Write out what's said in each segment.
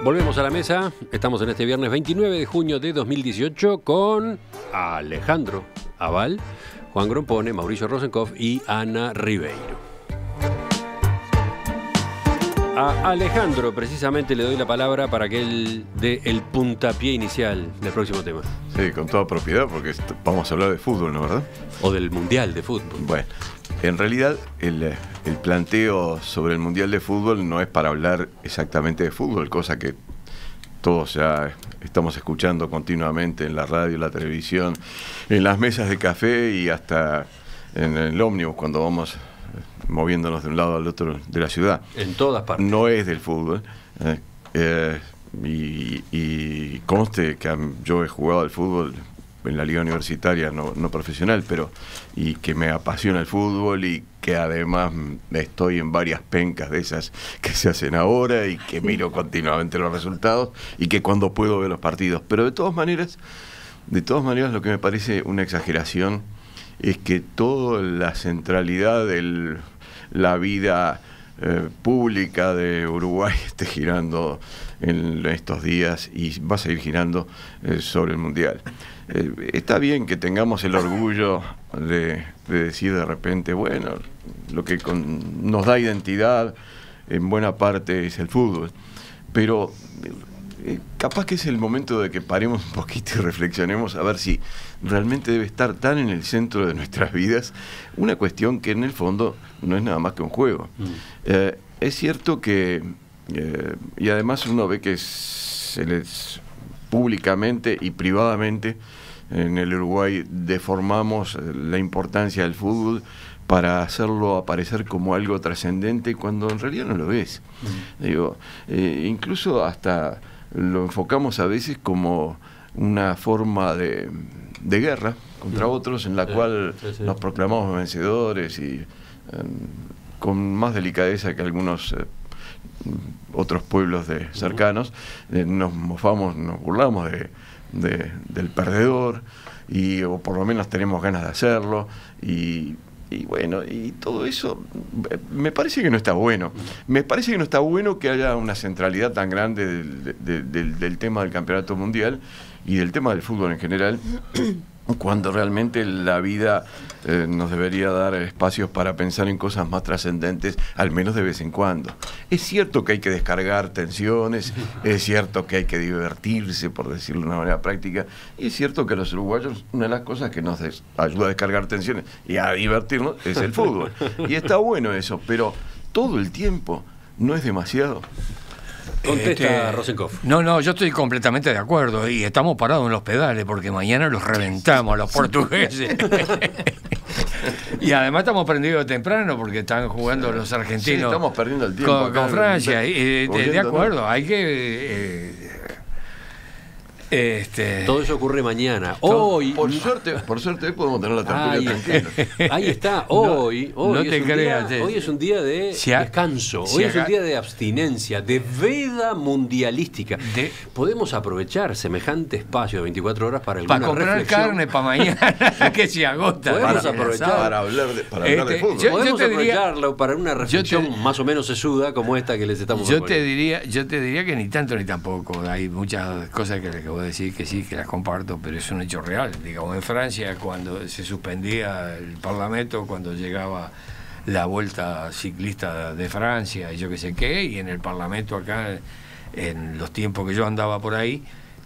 Volvemos a la mesa, estamos en este viernes 29 de junio de 2018 con Alejandro Aval, Juan Grompone, Mauricio Rosenkopf y Ana Ribeiro. A Alejandro precisamente le doy la palabra para que él dé el puntapié inicial del próximo tema. Sí, con toda propiedad, porque vamos a hablar de fútbol, ¿no, verdad? O del Mundial de Fútbol. Bueno, en realidad el planteo sobre el Mundial de Fútbol no es para hablar exactamente de fútbol, cosa que todos ya estamos escuchando continuamente en la radio, en la televisión, en las mesas de café y hasta en el ómnibus cuando vamos moviéndonos de un lado al otro de la ciudad. En todas partes. No es del fútbol. Y conste que yo he jugado al fútbol en la liga universitaria, no profesional, pero y que me apasiona el fútbol y que además estoy en varias pencas de esas que se hacen ahora y que miro continuamente los resultados y que cuando puedo veo los partidos. Pero de todas maneras lo que me parece una exageración es que toda la centralidad de la vida pública de Uruguay esté girando en estos días y va a seguir girando sobre el Mundial. Está bien que tengamos el orgullo de decir de repente, bueno, lo que nos da identidad en buena parte es el fútbol, pero capaz que es el momento de que paremos un poquito y reflexionemos a ver si realmente debe estar tan en el centro de nuestras vidas una cuestión que en el fondo no es nada más que un juego. Es cierto que, y además uno ve que se les públicamente y privadamente en el Uruguay deformamos la importancia del fútbol para hacerlo aparecer como algo trascendente cuando en realidad no lo es. Digo, incluso hasta lo enfocamos a veces como una forma de guerra contra otros en la cual nos proclamamos vencedores y con más delicadeza que algunos otros pueblos cercanos nos mofamos, nos burlamos del perdedor o por lo menos tenemos ganas de hacerlo y bueno, y todo eso me parece que no está bueno. Me parece que no está bueno que haya una centralidad tan grande del tema del campeonato mundial y del tema del fútbol en general, cuando realmente la vida nos debería dar espacios para pensar en cosas más trascendentes, al menos de vez en cuando. Es cierto que hay que descargar tensiones, es cierto que hay que divertirse, por decirlo de una manera práctica, y es cierto que a los uruguayos una de las cosas que nos ayuda a descargar tensiones y a divertirnos es el fútbol. Y está bueno eso, pero todo el tiempo no es demasiado. Contesta Rosenkopf. No, yo estoy completamente de acuerdo y estamos parados en los pedales porque mañana los reventamos a los portugueses. Y además estamos prendidos temprano porque están jugando los argentinos. Sí, estamos perdiendo el tiempo con Francia. De acuerdo, hay que... Todo eso ocurre mañana. Hoy, por suerte podemos tener la tertulia tranquila. Ahí está. Hoy no te creas. Hoy es un día de descanso. Hoy es un día de abstinencia, de veda mundialística. Podemos aprovechar semejante espacio de 24 horas para alguna comprar reflexión. Carne para mañana, que se agota. Podemos aprovechar para hablar de fútbol. Podemos aprovecharlo para una reflexión más o menos sesuda como esta que les estamos yo te diría que ni tanto ni tampoco. Hay muchas cosas que les voy a decir que sí, que las comparto, pero es un hecho real. Digamos, en Francia, cuando se suspendía el Parlamento, cuando llegaba la Vuelta Ciclista de Francia y yo qué sé qué, y en el Parlamento acá, en los tiempos que yo andaba por ahí,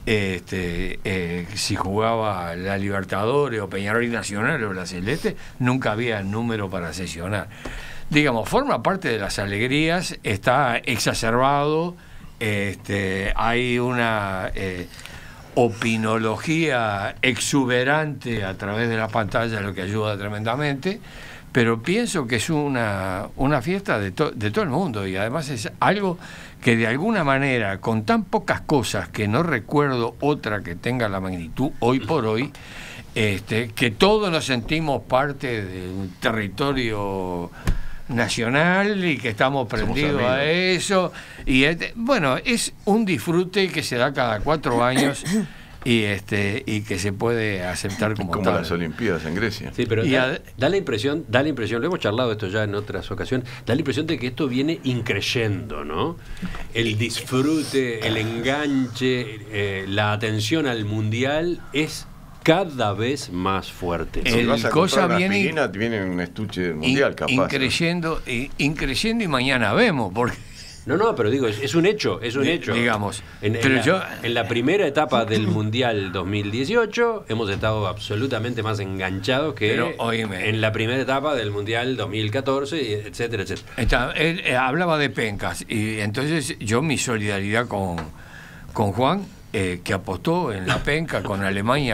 si jugaba la Libertadores o Peñarol y Nacional o la Celeste, nunca había número para sesionar. Digamos, forma parte de las alegrías, está exacerbado, hay una opinología exuberante a través de la pantalla, lo que ayuda tremendamente, pero pienso que es una fiesta de todo el mundo y además es algo que de alguna manera, con tan pocas cosas que no recuerdo otra que tenga la magnitud hoy por hoy, que todos nos sentimos parte de un territorio nacional y que estamos prendidos a eso y bueno, es un disfrute que se da cada 4 años y que se puede aceptar como Como tal. las Olimpiadas en Grecia. Sí, pero da la impresión, lo hemos charlado esto ya en otras ocasiones, da la impresión de que esto viene increyendo, ¿no? El disfrute, el enganche, la atención al mundial es cada vez más fuerte. Si vas a cosa comprar una viene aspirina, viene un estuche del mundial, capaz. increyendo y mañana vemos, porque No, pero digo, es un hecho, es un hecho. Digamos. En la primera etapa del Mundial 2018 hemos estado absolutamente más enganchados que en la primera etapa del Mundial 2014, etcétera, etcétera. Él hablaba de pencas, y entonces yo mi solidaridad con Juan, que apostó en la penca con Alemania,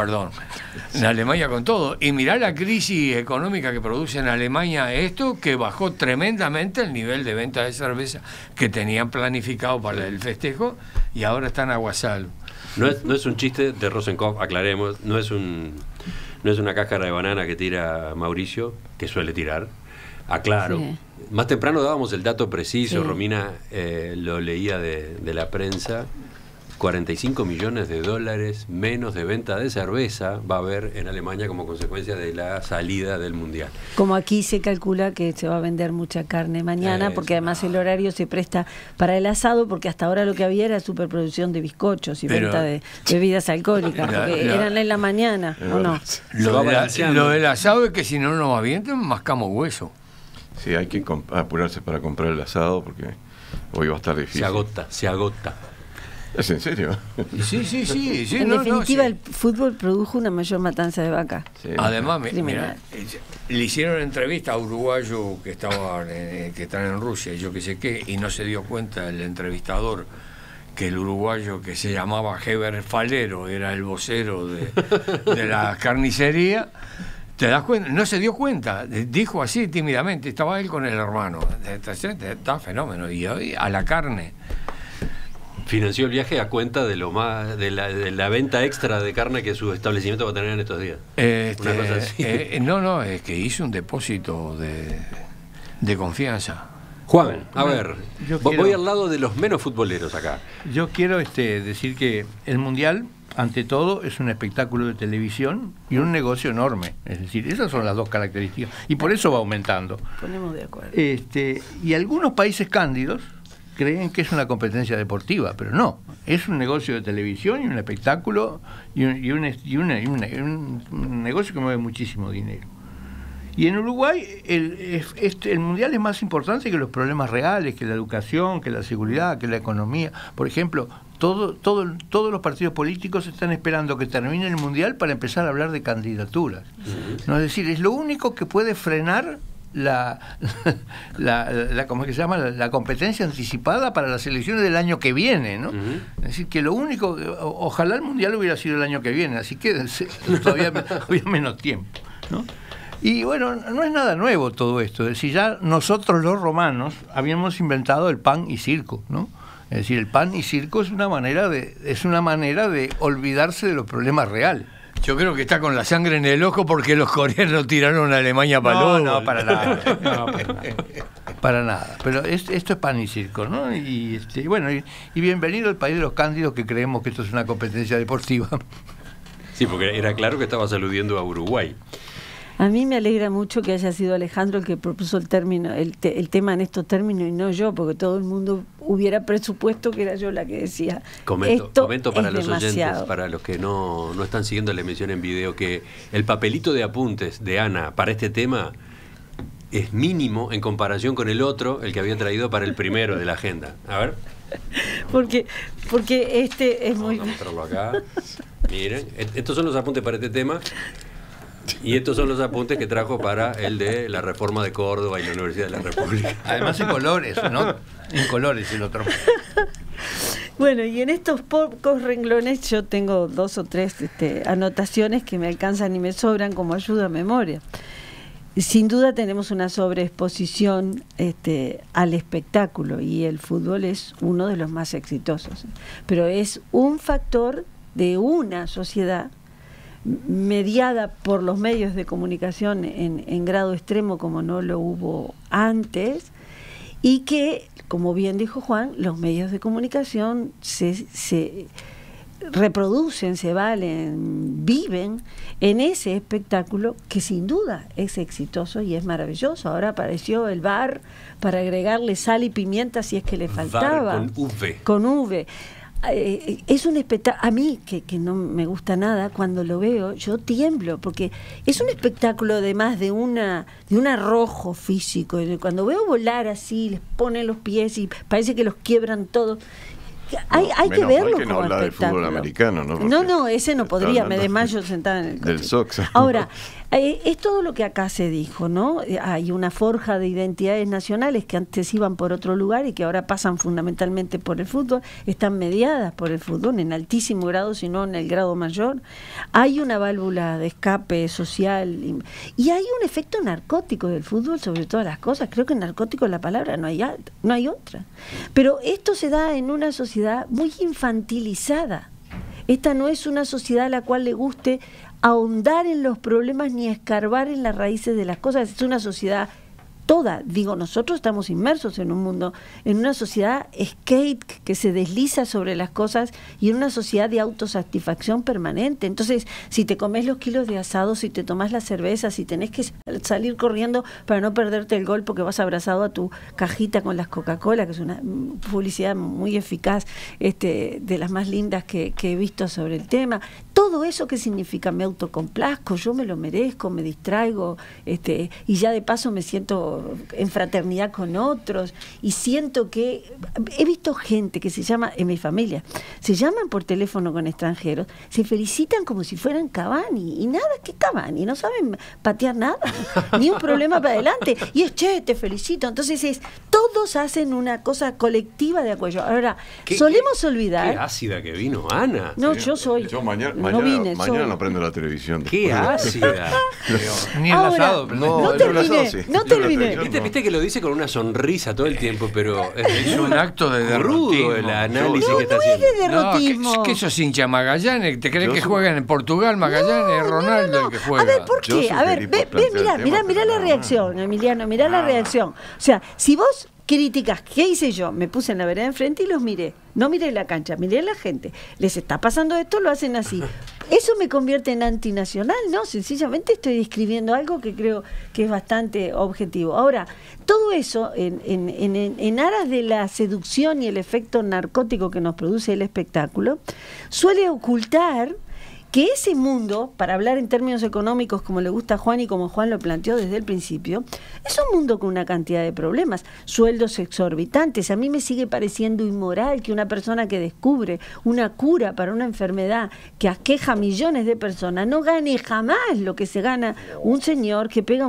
en Alemania con todo. Y mirá la crisis económica que produce en Alemania esto, que bajó tremendamente el nivel de venta de cerveza que tenían planificado para el festejo, y ahora están aguasal. No es un chiste de Rosenkopf, aclaremos, no es una cáscara de banana que tira Mauricio, que suele tirar. Aclaro. Sí. Más temprano dábamos el dato preciso, sí. Romina lo leía de la prensa. $45 millones menos de venta de cerveza va a haber en Alemania como consecuencia de la salida del Mundial. Como aquí se calcula que se va a vender mucha carne mañana, porque además el horario se presta para el asado, porque hasta ahora lo que había era superproducción de bizcochos y venta de bebidas alcohólicas, porque eran en la mañana, ¿o no? Lo del asado es que si no nos va bien, mascamos hueso. Sí, hay que apurarse para comprar el asado, porque hoy va a estar difícil. Se agota. ¿Es en serio? Sí. En definitiva, el fútbol produjo una mayor matanza de vaca. Sí. Además, mira, le hicieron entrevista a uruguayos que están en Rusia, yo qué sé qué, y no se dio cuenta el entrevistador que el uruguayo que se llamaba Heber Falero era el vocero de la carnicería. ¿Te das cuenta? No se dio cuenta, dijo así tímidamente, estaba él con el hermano. Está fenómeno. Y hoy a la carne. Financió el viaje a cuenta de la venta extra de carne que su establecimiento va a tener en estos días. Una cosa así. No, es que hizo un depósito de confianza. Juan, a ver, voy al lado de los menos futboleros acá. Yo quiero decir que el Mundial, ante todo, es un espectáculo de televisión y un negocio enorme. Es decir, esas son las dos características. Y por eso va aumentando. Ponemos de acuerdo. Y algunos países cándidos creen que es una competencia deportiva, pero no, es un negocio de televisión y un espectáculo y un negocio que mueve muchísimo dinero. Y en Uruguay el Mundial es más importante que los problemas reales, que la educación, que la seguridad, que la economía. Por ejemplo, todos los partidos políticos están esperando que termine el Mundial para empezar a hablar de candidaturas. ¿No? Es decir, es lo único que puede frenar ¿cómo es que se llama? La competencia anticipada para las elecciones del año que viene, ¿no? Es decir, que lo único, ojalá el Mundial hubiera sido el año que viene, así que todavía había menos tiempo, ¿no? Y bueno, no es nada nuevo todo esto, es decir, ya nosotros los romanos habíamos inventado el pan y circo, ¿no? Es decir, el pan y circo es una manera de olvidarse de los problemas reales. Yo creo que está con la sangre en el ojo porque los coreanos tiraron a Alemania para No, para nada. Para nada. Pero esto es pan y circo, ¿no? Y bienvenido al país de los cándidos, que creemos que esto es una competencia deportiva. Sí, porque era claro que estabas aludiendo a Uruguay. A mí me alegra mucho que haya sido Alejandro el que propuso el tema en estos términos y no yo, porque todo el mundo hubiera presupuesto que era yo la que decía. Comento para los oyentes, para los que no están siguiendo la emisión en video, que el papelito de apuntes de Ana para este tema es mínimo en comparación con el otro, el que había traído para el primero de la agenda. A ver. Porque es muy... Vamos a mostrarlo acá. Miren, estos son los apuntes para este tema. Y estos son los apuntes que trajo para el de la reforma de Córdoba y la Universidad de la República. Además en colores, ¿no? En colores el otro. Bueno, y en estos pocos renglones yo tengo 2 o 3 anotaciones que me alcanzan y me sobran como ayuda a memoria. Sin duda tenemos una sobreexposición al espectáculo, y el fútbol es uno de los más exitosos. Pero es un factor de una sociedad mediada por los medios de comunicación en grado extremo como no lo hubo antes, y que, como bien dijo Juan, los medios de comunicación se reproducen, se valen, viven en ese espectáculo que sin duda es exitoso y es maravilloso. Ahora apareció el VAR para agregarle sal y pimienta si es que le faltaba. VAR con V. Con V. Es un espectáculo, a mí que no me gusta nada, cuando lo veo yo tiemblo, porque es un espectáculo además de un arrojo físico. Cuando veo volar así, les ponen los pies y parece que los quiebran todos. Hay que verlo que no como habla del espectáculo. fútbol americano, ¿no? No, ese no podría, me desmayo sentada en el coche. Del Sox. Ahora, es todo lo que acá se dijo, ¿no? Hay una forja de identidades nacionales que antes iban por otro lugar y que ahora pasan fundamentalmente por el fútbol, están mediadas por el fútbol en altísimo grado, si no en el grado mayor. Hay una válvula de escape social y hay un efecto narcótico del fútbol sobre todas las cosas. Creo que narcótico es la palabra, no hay otra. Pero esto se da en una sociedad muy infantilizada. Esta no es una sociedad a la cual le guste ahondar en los problemas ni escarbar en las raíces de las cosas. Es una sociedad toda, digo, nosotros estamos inmersos en un mundo, en una sociedad skate que se desliza sobre las cosas y en una sociedad de autosatisfacción permanente. Entonces, si te comes los kilos de asado, si te tomas la cerveza, si tenés que salir corriendo para no perderte el gol porque vas abrazado a tu cajita con las Coca-Cola, que es una publicidad muy eficaz, de las más lindas que he visto sobre el tema. Todo eso, ¿qué significa? Me autocomplazco, yo me lo merezco, me distraigo, y ya de paso me siento en fraternidad con otros y siento que he visto gente que se llama, en mi familia, se llaman por teléfono con extranjeros, se felicitan como si fueran Cavani y nada que Cavani, no saben patear nada, ni un problema para adelante y es te felicito. Entonces todos hacen una cosa colectiva de acuerdo. Ahora, solemos olvidar. Qué ácida que vino Ana. No, Sí, yo soy. Yo mañana no prendo la televisión. Qué ácida. Ni el asado. No el terminé, asado sí. no terminé. Viste que lo dice con una sonrisa todo el tiempo, pero Es un acto de rudo derrotismo. el análisis No, que está no es haciendo. de derrotismo. No, que sos hincha Magallanes, ¿te crees Yo que soy- juegan en Portugal Magallanes? Es Ronaldo el que juega. A ver, ¿por Yo qué? A ver, sugerí ve, por plantear el tema, mirá pero la no. reacción, Emiliano, mirá la reacción. O sea, si vos criticas, ¿qué hice yo? Me puse en la vereda enfrente y los miré. No miré la cancha, miré a la gente. Les está pasando esto, lo hacen así. ¿Eso me convierte en antinacional? No, sencillamente estoy describiendo algo que creo que es bastante objetivo. Ahora, todo eso en aras de la seducción y el efecto narcótico que nos produce el espectáculo, suele ocultar que ese mundo, para hablar en términos económicos como le gusta a Juan y como Juan lo planteó desde el principio, es un mundo con una cantidad de problemas, sueldos exorbitantes. A mí me sigue pareciendo inmoral que una persona que descubre una cura para una enfermedad que aqueja a millones de personas no gane jamás lo que se gana un señor que pega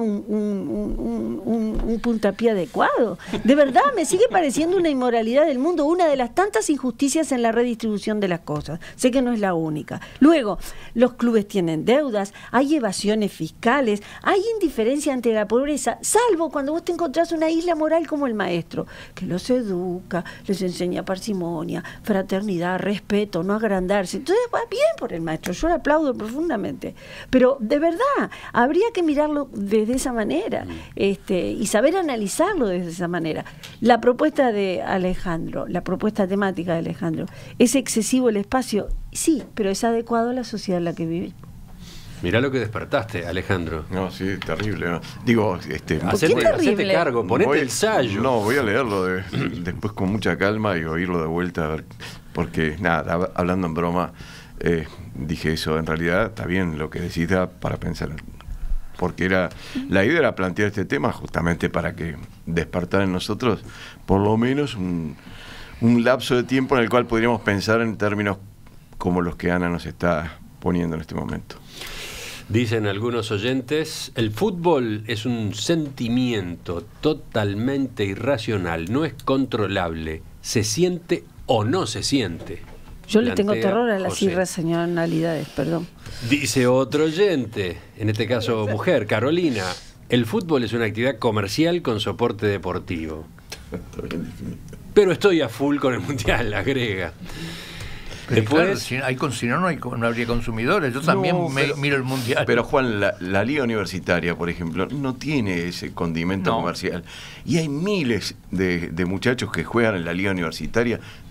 un puntapié adecuado. De verdad, me sigue pareciendo una inmoralidad del mundo, una de las tantas injusticias en la redistribución de las cosas. Sé que no es la única. Luego, los clubes tienen deudas, hay evasiones fiscales, hay indiferencia ante la pobreza, salvo cuando vos te encontrás una isla moral como el maestro, que los educa, les enseña parsimonia, fraternidad, respeto, no agrandarse. Entonces va bien por el maestro, yo le aplaudo profundamente. Pero de verdad, habría que mirarlo desde esa manera, y saber analizarlo desde esa manera. La propuesta de Alejandro, la propuesta temática de Alejandro, ¿es excesivo el espacio? Sí, pero es adecuado a la sociedad en la que vive. Mirá lo que despertaste, Alejandro. No, sí, terrible. ¿no? Digo, Hacete terrible? cargo, ponete el sayo. No, voy a leerlo después con mucha calma y oírlo de vuelta, a ver, porque, nada, hablando en broma, dije eso, en realidad está bien lo que decís, da para pensar, porque la idea era plantear este tema justamente para que despertara en nosotros por lo menos un lapso de tiempo en el cual podríamos pensar en términos como los que Ana nos está poniendo en este momento. Dicen algunos oyentes, el fútbol es un sentimiento totalmente irracional, no es controlable, se siente o no se siente. Yo le tengo Plantea terror a las José. irracionalidades, perdón. Dice otro oyente, en este caso mujer, Carolina, el fútbol es una actividad comercial con soporte deportivo. Pero estoy a full con el mundial, agrega. Después, Claro, si no habría consumidores. Yo también miro el mundial. Pero Juan, la liga universitaria, por ejemplo, no tiene ese condimento comercial. Y hay miles de muchachos que juegan en la liga universitaria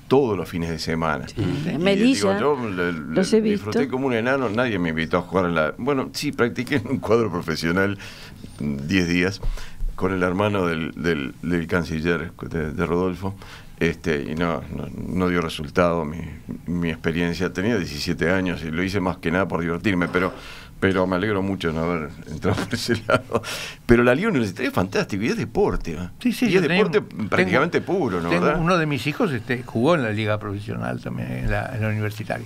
todos los fines de semana. Y Melilla, yo los he visto. disfruté como un enano, nadie me invitó a jugar en la... Bueno, sí, practiqué en un cuadro profesional 10 días con el hermano del canciller, de Rodolfo, y no dio resultado mi experiencia. Tenía 17 años y lo hice más que nada por divertirme, pero me alegro mucho de no haber entrado por ese lado. Pero la Liga Universitaria es fantástico y es deporte. Sí, y es deporte prácticamente puro, ¿no? ¿Verdad? Uno de mis hijos jugó en la Liga Profesional también, en la Universitaria.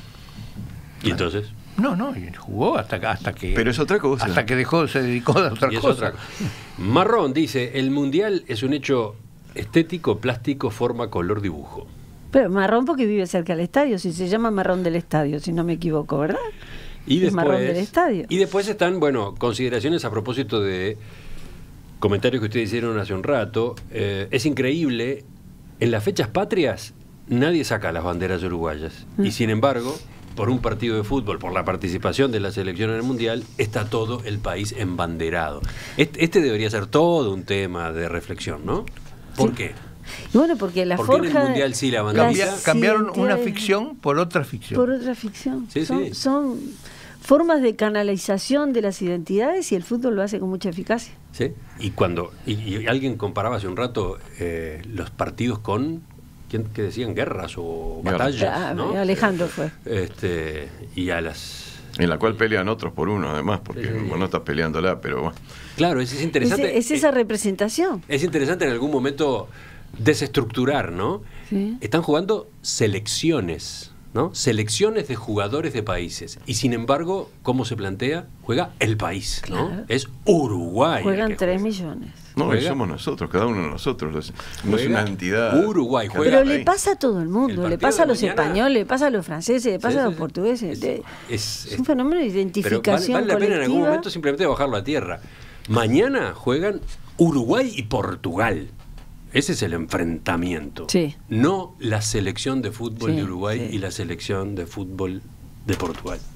¿Y entonces? No, jugó hasta que... Pero es otra cosa. Hasta que se dedicó a otra cosa. Marrón dice, el Mundial es un hecho estético, plástico, forma, color, dibujo. Pero Marrón porque vive cerca del estadio, si se llama Marrón del Estadio, si no me equivoco, ¿verdad? Y después, Marrón del Estadio. Y después están, consideraciones a propósito de comentarios que ustedes hicieron hace un rato. Es increíble, en las fechas patrias nadie saca las banderas uruguayas. Y sin embargo, por un partido de fútbol, por la participación de la selección en el Mundial, está todo el país embanderado. Este debería ser todo un tema de reflexión, ¿no? ¿Por qué? Y bueno, porque la ¿Por qué en forja... el Mundial sí la bandera? Cambiaron una ficción por otra ficción. Por otra ficción. Sí, son formas de canalización de las identidades y el fútbol lo hace con mucha eficacia. Sí. Y cuando y alguien comparaba hace un rato los partidos con que decían guerras o batallas, ¿no? Alejandro fue. Y a las... En la cual pelean otros por uno, además, porque vos no estás peleándola, pero bueno. Claro, es interesante. Es esa representación. Es interesante en algún momento desestructurar, ¿no? Sí. Están jugando selecciones, ¿no? Selecciones de jugadores de países. Y sin embargo, ¿cómo se plantea? Juega el país, ¿no? Claro. Es Uruguay. Juegan 3 millones. No, y somos nosotros, cada uno de nosotros. No es una entidad. Uruguay juega. Pero le pasa a todo el mundo, le pasa a los españoles, le pasa a los franceses, le pasa a los portugueses. Es un fenómeno de identificación pero vale la pena en algún colectiva. momento simplemente bajarlo a tierra. Mañana juegan Uruguay y Portugal. Ese es el enfrentamiento. Sí. No la selección de fútbol Sí, de Uruguay sí. y la selección de fútbol de Portugal.